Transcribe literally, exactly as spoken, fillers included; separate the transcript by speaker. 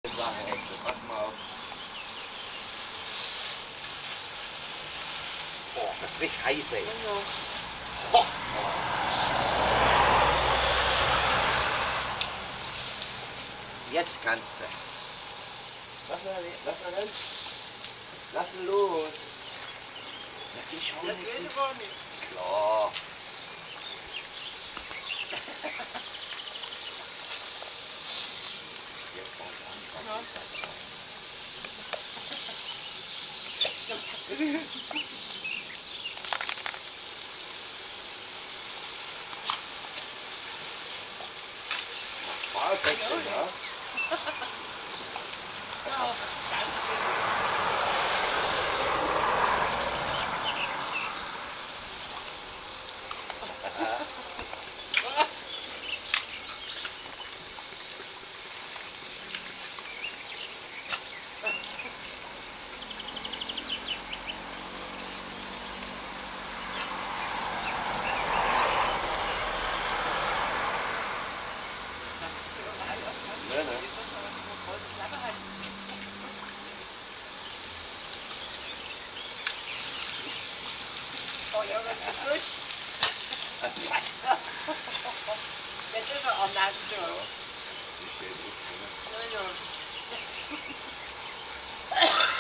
Speaker 1: Sache, Hector, pass mal auf. Oh, das riecht heiß, ey. Oh. Jetzt kannst du. Lass mal, lass mal ganz. Lass ihn los. Ich hau
Speaker 2: Das
Speaker 1: nichts.
Speaker 2: geht aber nicht.
Speaker 1: Klar. Jetzt kommt an. Spaß, Hector, ja?
Speaker 2: Ja, danke.
Speaker 1: Ne, ne?
Speaker 2: Oh ja, das ist gut. Jetzt ist er auch nass schon.
Speaker 1: Ich will nicht, ne?
Speaker 2: Ja, ja.